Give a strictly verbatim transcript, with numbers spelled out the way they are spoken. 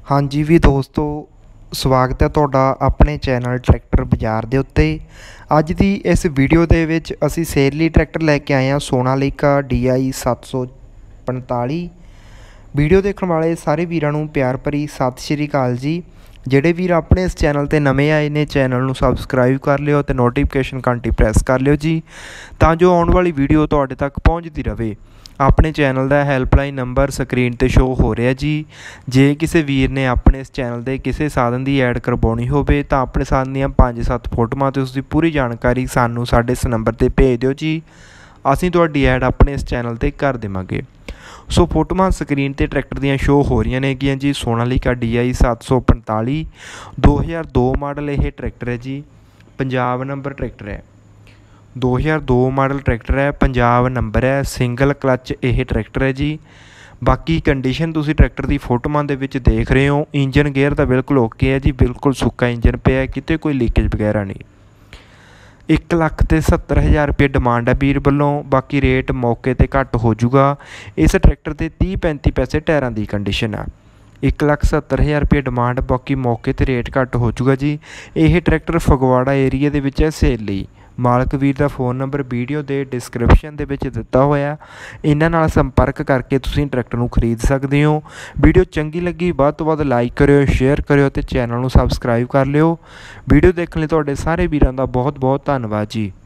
हाँ जी ਵੀ ਦੋਸਤੋ ਸਵਾਗਤ ਹੈ ਤੁਹਾਡਾ ਆਪਣੇ ਚੈਨਲ ਟਰੈਕਟਰ ਬਾਜ਼ਾਰ ਦੇ ਉੱਤੇ। ਅੱਜ ਦੀ ਇਸ ਵੀਡੀਓ ਦੇ ਵਿੱਚ ਅਸੀਂ ਸੇਲ ਲਈ ਟਰੈਕਟਰ ਲੈ ਕੇ ਆਏ ਹਾਂ ਸੋਨਾਲੀਕਾ ਡੀ ਆਈ ਸੱਤ ਸੌ ਪੰਤਾਲੀ। ਵੀਡੀਓ ਦੇਖਣ ਵਾਲੇ ਸਾਰੇ ਵੀਰਾਂ ਨੂੰ ਪਿਆਰ ਭਰੀ ਸਤਿ ਸ਼੍ਰੀ ਅਕਾਲ ਜੀ। ਜਿਹੜੇ ਵੀਰ ਆਪਣੇ ਇਸ ਚੈਨਲ ਤੇ ਨਵੇਂ ਆਏ ਨੇ ਚੈਨਲ ਨੂੰ ਸਬਸਕ੍ਰਾਈਬ ਕਰ ਲਿਓ ਤੇ ਨੋਟੀਫਿਕੇਸ਼ਨ ਘੰਟੀ ਪ੍ਰੈਸ ਕਰ ਲਿਓ ਜੀ, ਤਾਂ ਜੋ ਆਉਣ ਵਾਲੀ ਵੀਡੀਓ ਤੁਹਾਡੇ ਤੱਕ ਪਹੁੰਚਦੀ ਰਹੇ। ਆਪਣੇ ਚੈਨਲ ਦਾ ਹੈਲਪਲਾਈਨ ਨੰਬਰ ਸਕਰੀਨ ਤੇ ਸ਼ੋ ਹੋ ਰਿਹਾ ਜੀ। ਜੇ ਕਿਸੇ ਵੀਰ ਨੇ ਆਪਣੇ ਇਸ ਚੈਨਲ ਦੇ ਕਿਸੇ ਸਾਧਨ ਦੀ ਐਡ ਕਰਵਾਉਣੀ ਹੋਵੇ ਤਾਂ ਆਪਣੇ ਸਾਧਨ ਦੀਆਂ ਪੰਜ ਸੱਤ ਫੋਟੋਆਂ ਤੇ ਉਸਦੀ ਪੂਰੀ ਜਾਣਕਾਰੀ ਸਾਨੂੰ ਸਾਡੇ ਇਸ ਨੰਬਰ ਤੇ ਭੇਜ ਦਿਓ ਜੀ। ਅਸੀਂ ਤੁਹਾਡੀ ਐਡ ਆਪਣੇ ਇਸ ਚੈਨਲ ਤੇ ਕਰ ਦੇਵਾਂਗੇ। ਸੋ ਫੋਟੋਆਂ ਸਕਰੀਨ ਤੇ ਟਰੈਕਟਰ ਦੀਆਂ ਸ਼ੋ ਹੋ ਰਹੀਆਂ ਨੇਗੀਆਂ ਜੀ। ਸੋਨਾਲੀਕਾ ਡੀ ਆਈ ਸੱਤ ਸੌ ਪੰਤਾਲੀ ਦੋ ਹਜ਼ਾਰ ਦੋ ਮਾਡਲ ਇਹ ਟਰੈਕਟਰ ਹੈ ਜੀ। ਪੰਜਾਬ ਨੰਬਰ ਟਰੈਕਟਰ ਹੈ। ਦੋ ਹਜ਼ਾਰ ਦੋ ਮਾਡਲ ਟਰੈਕਟਰ ਹੈ, ਪੰਜਾਬ ਨੰਬਰ ਹੈ, ਸਿੰਗਲ ਕਲੱਚ ਇਹ ਟਰੈਕਟਰ ਹੈ ਜੀ। ਬਾਕੀ ਕੰਡੀਸ਼ਨ ਤੁਸੀਂ ਟਰੈਕਟਰ ਦੀ ਫੋਟੋਆਂ ਦੇ ਵਿੱਚ ਦੇਖ ਰਹੇ ਹੋ। ਇੰਜਨ ਗੇਅਰ ਤਾਂ ਬਿਲਕੁਲ ਓਕੇ ਹੈ ਜੀ, ਬਿਲਕੁਲ ਸੁੱਕਾ ਇੰਜਨ ਪਿਆ, ਕਿਤੇ ਕੋਈ ਲੀਕੇਜ ਵਗੈਰਾ ਨਹੀਂ। ਇੱਕ ਲੱਖ ਅਤੇ ਸੱਤਰ ਹਜ਼ਾਰ ਰੁਪਏ ਡਿਮਾਂਡ ਹੈ ਵੀਰ ਵੱਲੋਂ। ਬਾਕੀ ਰੇਟ ਮੌਕੇ 'ਤੇ ਘੱਟ ਹੋ ਜੂਗਾ। ਇਸ ਟਰੈਕਟਰ 'ਤੇ ਤੀਹ ਪੈਂਤੀ ਪੈਸੇ ਟਾਇਰਾਂ ਦੀ ਕੰਡੀਸ਼ਨ ਆ। ਇੱਕ ਲੱਖ ਸੱਤਰ ਹਜ਼ਾਰ ਰੁਪਏ ਡਿਮਾਂਡ, ਬਾਕੀ ਮੌਕੇ 'ਤੇ ਰੇਟ ਘੱਟ ਹੋ ਜੂਗਾ ਜੀ। ਇਹ ਟਰੈਕਟਰ ਫਗਵਾੜਾ ਏਰੀਏ ਦੇ ਵਿੱਚ ਹੈ ਸੇਲ ਲਈ। ਮਾਲਕ ਵੀਰ ਦਾ ਫ਼ੋਨ ਨੰਬਰ ਵੀਡੀਓ ਦੇ ਡਿਸਕ੍ਰਿਪਸ਼ਨ ਦੇ ਵਿੱਚ ਦਿੱਤਾ ਹੋਇਆ। ਇਹਨਾਂ ਨਾਲ ਸੰਪਰਕ ਕਰਕੇ ਤੁਸੀਂ ਟਰੈਕਟਰ ਨੂੰ ਖਰੀਦ ਸਕਦੇ ਹੋ। ਵੀਡੀਓ ਚੰਗੀ ਲੱਗੀ ਵੱਧ ਤੋਂ ਵੱਧ ਲਾਈਕ ਕਰਿਓ, ਸ਼ੇਅਰ ਕਰਿਓ ਅਤੇ ਚੈਨਲ ਨੂੰ ਸਬਸਕ੍ਰਾਈਬ ਕਰ ਲਿਓ। ਵੀਡੀਓ ਦੇਖਣ ਲਈ ਤੁਹਾਡੇ ਸਾਰੇ ਵੀਰਾਂ ਦਾ ਬਹੁਤ ਬਹੁਤ ਧੰਨਵਾਦ ਜੀ।